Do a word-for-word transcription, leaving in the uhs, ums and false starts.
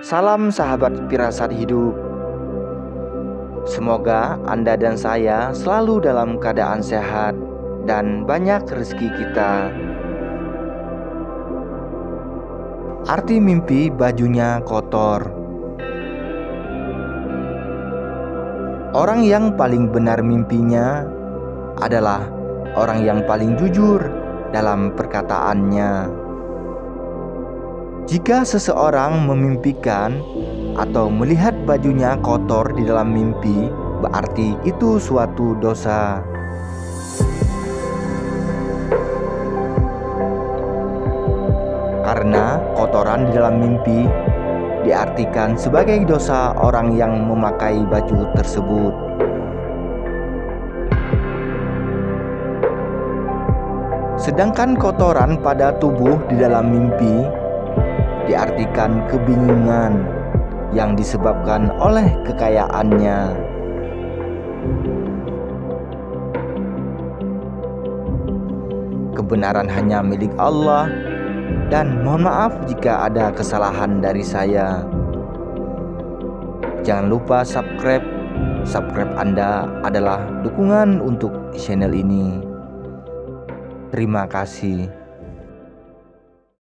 Salam sahabat firasat hidup. Semoga Anda dan saya selalu dalam keadaan sehat dan banyak rezeki kita. Arti mimpi bajunya kotor. Orang yang paling benar mimpinya adalah orang yang paling jujur dalam perkataannya. Jika seseorang memimpikan atau melihat bajunya kotor di dalam mimpi, berarti itu suatu dosa. Karena kotoran di dalam mimpi diartikan sebagai dosa orang yang memakai baju tersebut. Sedangkan kotoran pada tubuh di dalam mimpi diartikan kebingungan yang disebabkan oleh kekayaannya. Kebenaran hanya milik Allah, dan mohon maaf jika ada kesalahan dari saya. Jangan lupa subscribe. Subscribe Anda adalah dukungan untuk channel ini. Terima kasih.